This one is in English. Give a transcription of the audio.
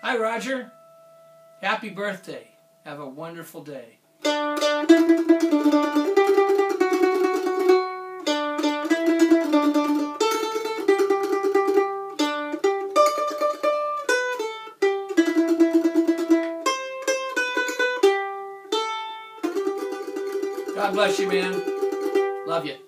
Hi, Roger. Happy birthday. Have a wonderful day. God bless you, man. Love you.